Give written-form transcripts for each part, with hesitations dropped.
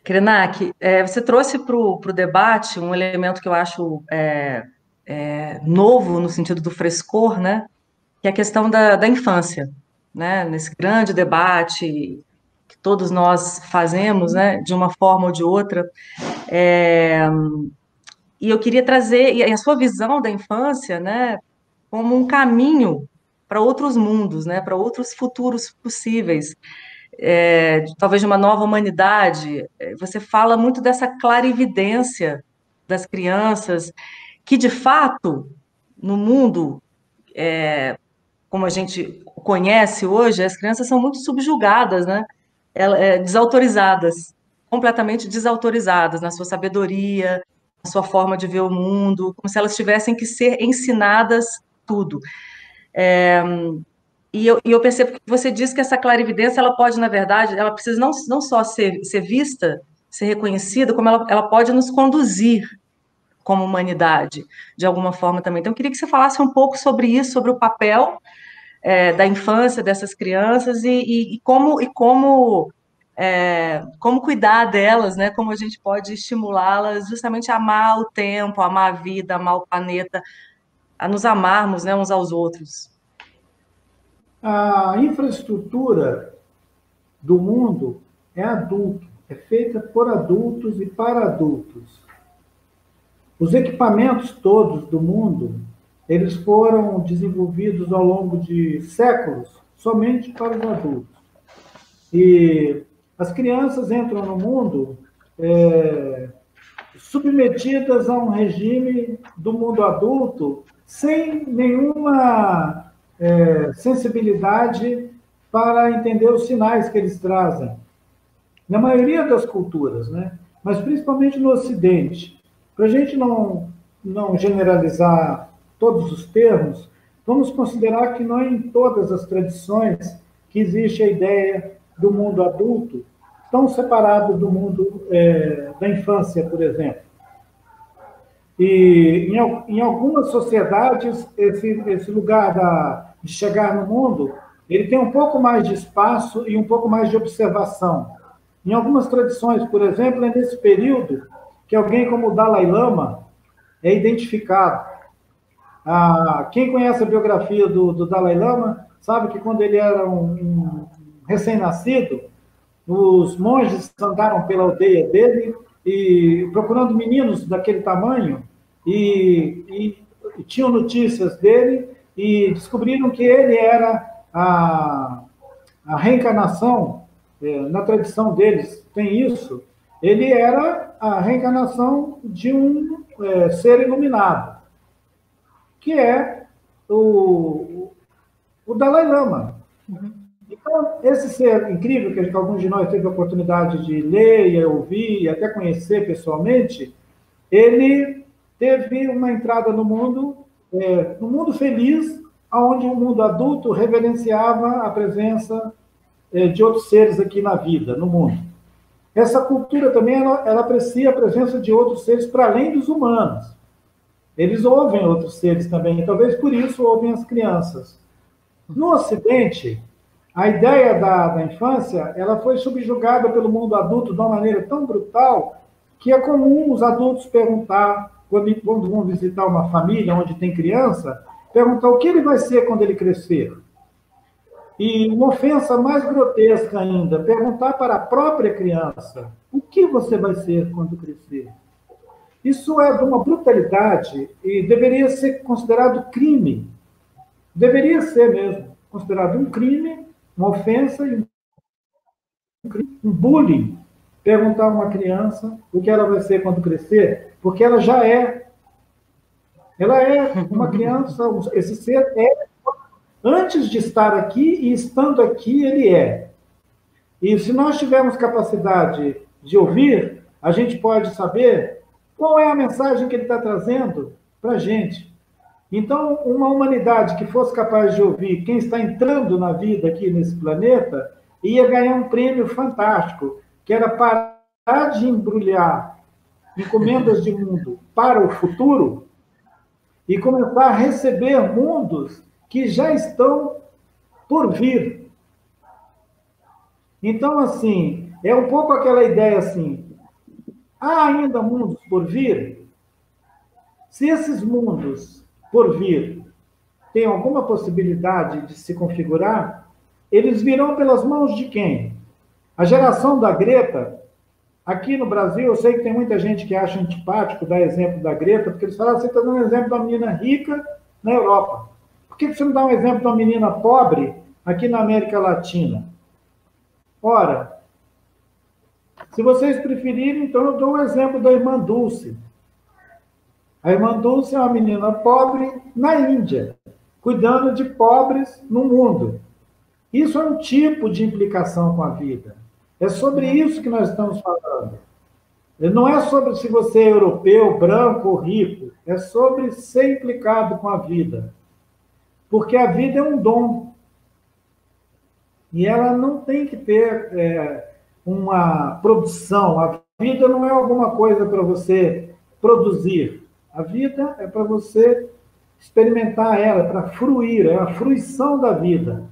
Krenak, você trouxe para o debate um elemento que eu acho novo no sentido do frescor, né? Que é a questão da infância, né? Nesse grande debate que todos nós fazemos, né? De uma forma ou de outra. É, e eu queria trazer e a sua visão da infância, né? Como um caminho para outros mundos, né? Para outros futuros possíveis. Talvez de uma nova humanidade. Você fala muito dessa clarividência das crianças, que de fato, no mundo como a gente conhece hoje, as crianças são muito subjugadas, né? Desautorizadas, completamente desautorizadas na sua sabedoria, na sua forma de ver o mundo, como se elas tivessem que ser ensinadas tudo. E eu percebo que você diz que essa clarividência, ela pode, na verdade, ela precisa não só ser vista, ser reconhecida, como ela pode nos conduzir como humanidade, de alguma forma também. Então, eu queria que você falasse um pouco sobre isso, sobre o papel da infância dessas crianças como cuidar delas, né? Como a gente pode estimulá-las justamente a amar o tempo, a amar a vida, a amar o planeta, a nos amarmos, né, uns aos outros. A infraestrutura do mundo é adulto, é feita por adultos e para adultos. Os equipamentos todos do mundo, eles foram desenvolvidos ao longo de séculos somente para os adultos. E as crianças entram no mundo submetidas a um regime do mundo adulto sem nenhuma sensibilidade para entender os sinais que eles trazem. Na maioria das culturas, né? Mas principalmente no Ocidente. Para a gente não generalizar todos os termos, vamos considerar que não em todas as tradições que existe a ideia do mundo adulto tão separado do mundo da infância, por exemplo. E em algumas sociedades, esse lugar de chegar no mundo, ele tem um pouco mais de espaço e um pouco mais de observação. Em algumas tradições, por exemplo, é nesse período que alguém como o Dalai Lama é identificado. Quem conhece a biografia do Dalai Lama sabe que quando ele era um recém-nascido, os monges andaram pela aldeia dele e procurando meninos daquele tamanho e tinham notícias dele e descobriram que ele era a reencarnação, na tradição deles tem isso, ele era a reencarnação de um ser iluminado, que é o Dalai Lama. Então, esse ser incrível, que alguns de nós teve a oportunidade de ler e ouvir e até conhecer pessoalmente, ele teve uma entrada no mundo feliz, onde o mundo adulto reverenciava a presença de outros seres aqui na vida, no mundo. Essa cultura também, ela aprecia a presença de outros seres para além dos humanos. Eles ouvem outros seres também, e talvez por isso ouvem as crianças. No Ocidente, a ideia da infância, ela foi subjugada pelo mundo adulto de uma maneira tão brutal que é comum os adultos perguntar, quando vão visitar uma família onde tem criança, perguntar o que ele vai ser quando ele crescer. E uma ofensa mais grotesca ainda, perguntar para a própria criança, o que você vai ser quando crescer? Isso é de uma brutalidade e deveria ser considerado crime. Deveria ser mesmo considerado um crime, uma ofensa e um bullying. Perguntar a uma criança o que ela vai ser quando crescer, porque ela já é. Ela é uma criança, esse ser é. Antes de estar aqui e estando aqui, ele é. E se nós tivermos capacidade de ouvir, a gente pode saber qual é a mensagem que ele está trazendo para a gente. Então, uma humanidade que fosse capaz de ouvir quem está entrando na vida aqui nesse planeta, ia ganhar um prêmio fantástico, que era parar de embrulhar encomendas de mundo para o futuro e começar a receber mundos que já estão por vir. Então, assim, é um pouco aquela ideia assim, Há ainda mundos por vir? Se esses mundos por vir têm alguma possibilidade de se configurar, eles virão pelas mãos de quem? A geração da Greta, aqui no Brasil, eu sei que tem muita gente que acha antipático dar exemplo da Greta, porque eles falam, você está dando um exemplo de uma menina rica na Europa. Por que você não dá um exemplo de uma menina pobre aqui na América Latina? Ora, se vocês preferirem, então eu dou o exemplo da irmã Dulce. A irmã Dulce é uma menina pobre na Índia, cuidando de pobres no mundo. Isso é um tipo de implicação com a vida. É sobre isso que nós estamos falando. Não é sobre se você é europeu, branco ou rico. É sobre ser implicado com a vida. Porque a vida é um dom. E ela não tem que ter uma produção. A vida não é alguma coisa para você produzir. A vida é para você experimentar ela, para fruir, é a fruição da vida.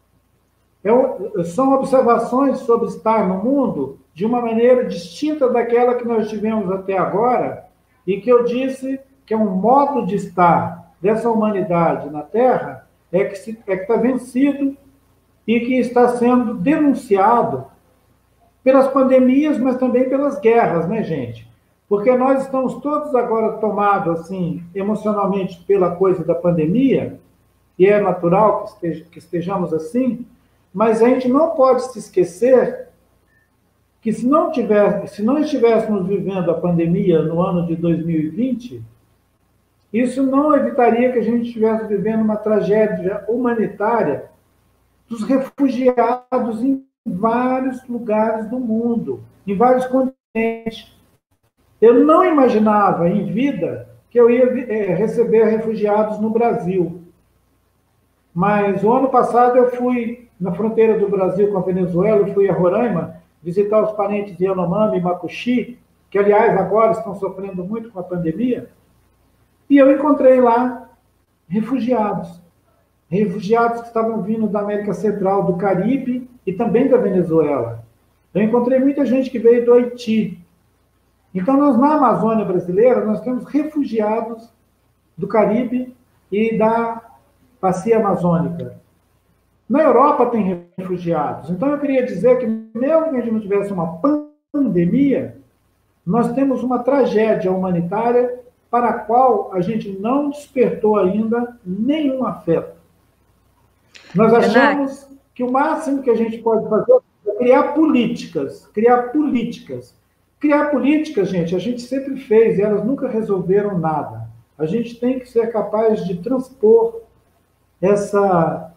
São observações sobre estar no mundo de uma maneira distinta daquela que nós tivemos até agora, e que eu disse que é um modo de estar dessa humanidade na Terra, que está vencido e que está sendo denunciado pelas pandemias, mas também pelas guerras, né, gente? Porque nós estamos todos agora tomados, assim, emocionalmente pela coisa da pandemia, e é natural que estejamos assim, mas a gente não pode se esquecer que se não estivéssemos vivendo a pandemia no ano de 2020, isso não evitaria que a gente estivesse vivendo uma tragédia humanitária dos refugiados em vários lugares do mundo, em vários continentes. Eu não imaginava em vida que eu ia receber refugiados no Brasil. Mas o ano passado eu fui na fronteira do Brasil com a Venezuela, eu fui a Roraima visitar os parentes de Yanomami e Macuxi, que, aliás, agora estão sofrendo muito com a pandemia, e eu encontrei lá refugiados que estavam vindo da América Central, do Caribe e também da Venezuela. Eu encontrei muita gente que veio do Haiti. Então, nós, na Amazônia brasileira, nós temos refugiados do Caribe e da Bacia Amazônica. Na Europa tem refugiados. Então, eu queria dizer que, mesmo que a gente não tivesse uma pandemia, nós temos uma tragédia humanitária para a qual a gente não despertou ainda nenhum afeto. Nós achamos que o máximo que a gente pode fazer é criar políticas. Criar políticas, gente, a gente sempre fez e elas nunca resolveram nada. A gente tem que ser capaz de transpor essa,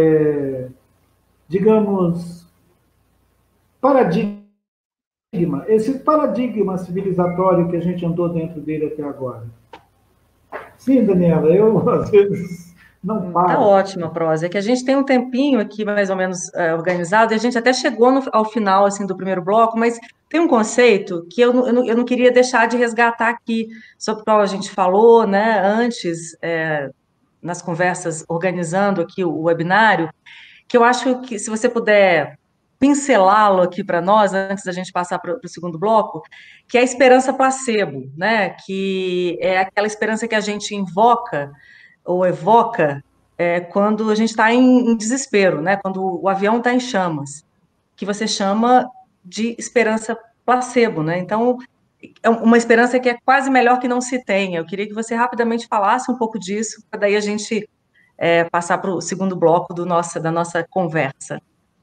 digamos, esse paradigma civilizatório que a gente andou dentro dele até agora. Sim, Daniela, eu às vezes não paro. Tá ótima a prosa. É que a gente tem um tempinho aqui mais ou menos organizado, e a gente até chegou ao final assim, do primeiro bloco, mas tem um conceito que eu não queria deixar de resgatar aqui, sobre o qual a gente falou, né, antes, nas conversas, organizando aqui o webinário, que eu acho que, se você puder pincelá-lo aqui para nós, antes da gente passar para o segundo bloco, que é a esperança placebo, né? Que é aquela esperança que a gente invoca ou evoca quando a gente está em desespero, né? Quando o avião está em chamas, que você chama de esperança placebo, né? Então, é uma esperança que é quase melhor que não se tenha. Eu queria que você rapidamente falasse um pouco disso, para daí a gente passar para o segundo bloco da nossa conversa.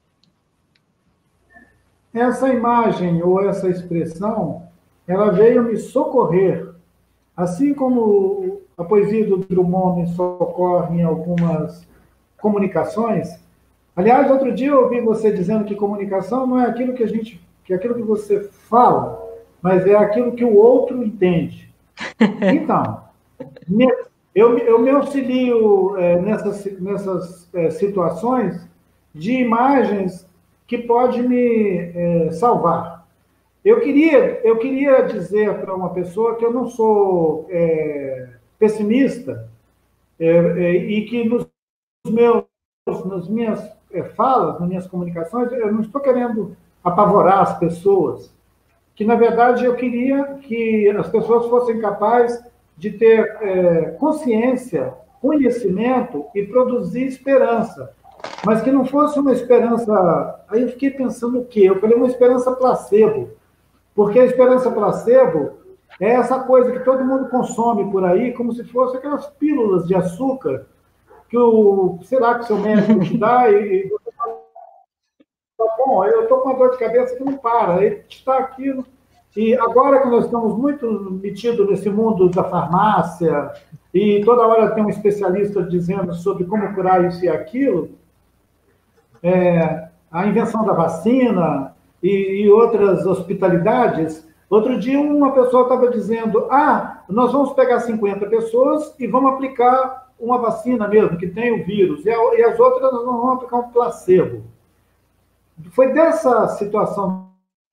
Essa imagem ou essa expressão, ela veio me socorrer. Assim como a poesia do Drummond me socorre em algumas comunicações. Aliás, outro dia eu ouvi você dizendo que comunicação não é aquilo que é aquilo que você fala, mas é aquilo que o outro entende. Então, eu me auxilio nessas situações de imagens que podem me salvar. Eu queria dizer para uma pessoa que eu não sou pessimista e que nas minhas falas, nas minhas comunicações, eu não estou querendo apavorar as pessoas. que, na verdade, eu queria que as pessoas fossem capazes de ter consciência, conhecimento e produzir esperança. Mas que não fosse uma esperança... Aí eu fiquei pensando o quê? Eu falei uma esperança placebo. Porque a esperança placebo é essa coisa que todo mundo consome por aí, como se fosse aquelas pílulas de açúcar que sei lá, que o seu médico te dá e você fala, bom, eu estou com uma dor de cabeça que não para, ele está aqui. E agora que nós estamos muito metidos nesse mundo da farmácia, e toda hora tem um especialista dizendo sobre como curar isso e aquilo, a invenção da vacina e outras hospitalidades. Outro dia uma pessoa estava dizendo, nós vamos pegar 50 pessoas e vamos aplicar uma vacina mesmo, que tem o vírus, e as outras nós vamos aplicar um placebo. Foi dessa situação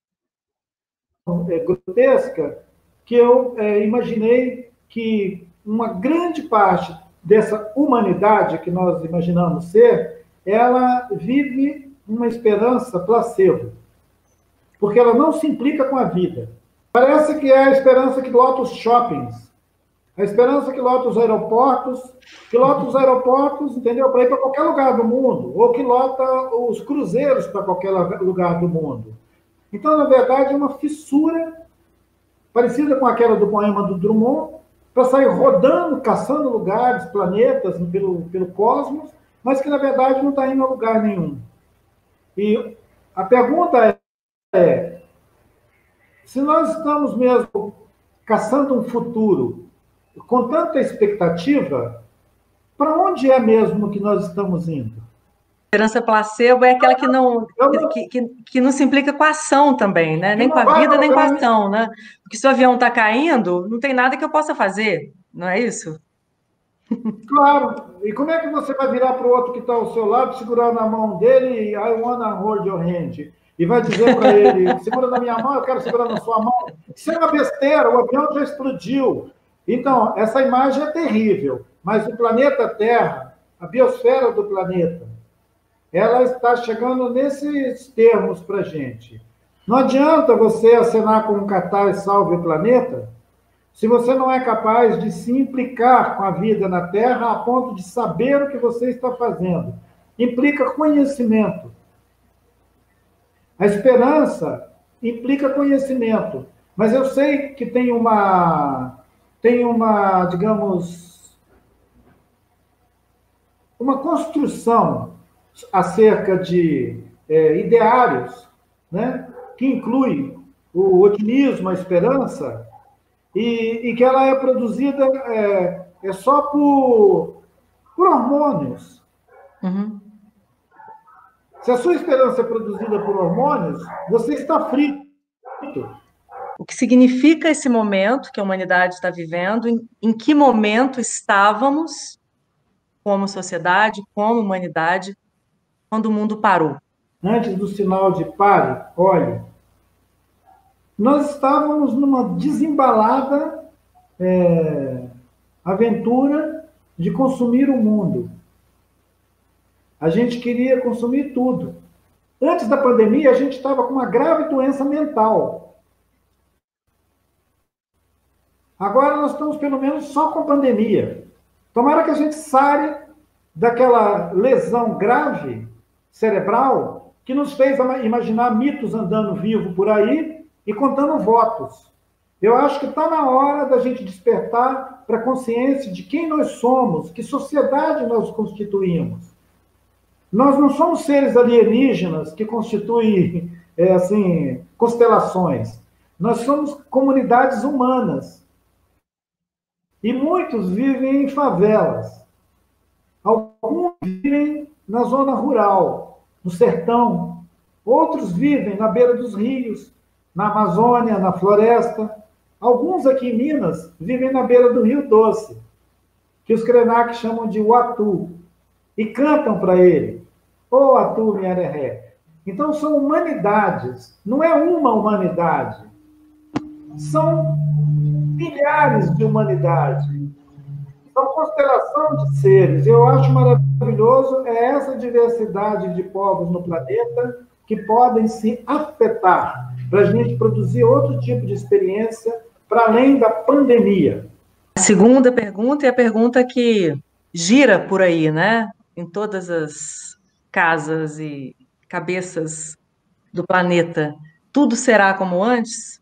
grotesca que eu imaginei que uma grande parte dessa humanidade que nós imaginamos ser, ela vive uma esperança placebo, porque ela não se implica com a vida. Parece que é a esperança que lota os shoppings, a esperança que lota os aeroportos, entendeu? Para ir para qualquer lugar do mundo, ou que lota os cruzeiros para qualquer lugar do mundo. Então, na verdade, é uma fissura parecida com aquela do poema do Drummond, para sair rodando, caçando lugares, planetas pelo cosmos, mas que, na verdade, não está indo a lugar nenhum. E a pergunta é, se nós estamos mesmo caçando um futuro com tanta expectativa, para onde é mesmo que nós estamos indo? Esperança placebo é aquela que não se implica com a ação também, né? Nem com a vida, nem com a ação, né? Porque se o avião está caindo, não tem nada que eu possa fazer, não é isso? Claro. E como é que você vai virar para o outro que está ao seu lado, segurar na mão dele e I wanna hold your hand? E vai dizer para ele, segura na minha mão, eu quero segurar na sua mão. Isso é uma besteira, o avião já explodiu. Então, essa imagem é terrível, mas o planeta Terra, a biosfera do planeta, ela está chegando nesses termos para a gente. Não adianta você acenar com um cartaz Salve o Planeta, se você não é capaz de se implicar com a vida na Terra a ponto de saber o que você está fazendo. Implica conhecimento. A esperança implica conhecimento. Mas eu sei que tem uma, digamos, uma construção acerca de ideários, né, que inclui o otimismo, a esperança, e que ela é produzida só por hormônios. Uhum. Se a sua esperança é produzida por hormônios, você está frito. O que significa esse momento que a humanidade está vivendo, em que momento estávamos como sociedade, como humanidade, quando o mundo parou? Antes do sinal de pare, olhe, nós estávamos numa desembalada aventura de consumir o mundo. A gente queria consumir tudo. Antes da pandemia, a gente estava com uma grave doença mental. Agora nós estamos, pelo menos, só com pandemia. Tomara que a gente saia daquela lesão grave cerebral que nos fez imaginar mitos andando vivo por aí e contando votos. Eu acho que está na hora da gente despertar para a consciência de quem nós somos, que sociedade nós constituímos. Nós não somos seres alienígenas que constituem constelações. Nós somos comunidades humanas. E muitos vivem em favelas. Alguns vivem na zona rural, no sertão. Outros vivem na beira dos rios, na Amazônia, na floresta. Alguns aqui em Minas vivem na beira do Rio Doce, que os Krenak chamam de Uatu, e cantam para ele, ô Atu Miareré. Então são humanidades, não é uma humanidade, são milhares de humanidades, são constelação de seres. Eu acho maravilhoso essa diversidade de povos no planeta que podem se afetar. para a gente produzir outro tipo de experiência para além da pandemia? A segunda pergunta é a pergunta que gira por aí, né? Em todas as casas e cabeças do planeta. Tudo será como antes?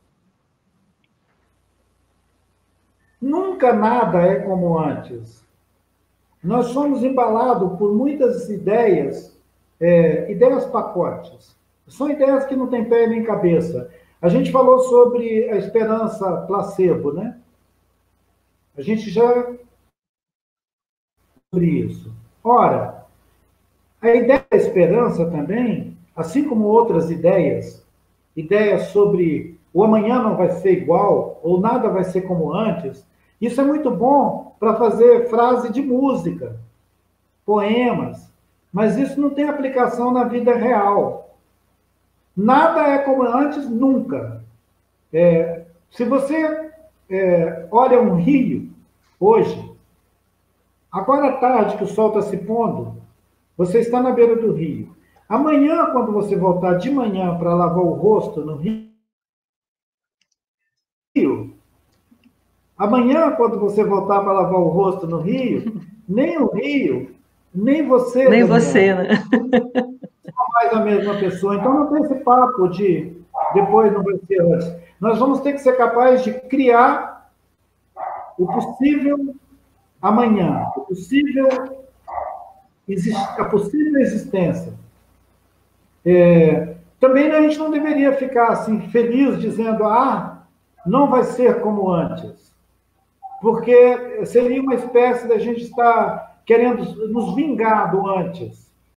Nunca nada é como antes. Nós somos embalados por muitas ideias, ideias pacotes. São ideias que não têm pé nem cabeça. A gente falou sobre a esperança placebo, né? A gente já sobre isso. Ora, a ideia da esperança também, assim como outras ideias, ideias sobre o amanhã não vai ser igual, ou nada vai ser como antes, isso é muito bom para fazer frase de música, poemas, mas isso não tem aplicação na vida real. Nada é como antes, nunca. Se você olha um rio hoje, agora à tarde que o sol está se pondo, você está na beira do rio. Amanhã, quando você voltar de manhã para lavar o rosto no rio, amanhã, quando você voltar para lavar o rosto no rio, nem o rio, nem você, Nem Daniel, você, né? não mais a mesma pessoa. Então não tem esse papo de depois não vai ser antes. Nós vamos ter que ser capazes de criar o possível amanhã, a possível existência. Também a gente não deveria ficar assim feliz dizendo não vai ser como antes, porque seria uma espécie da gente estar querendo nos vingar do antes.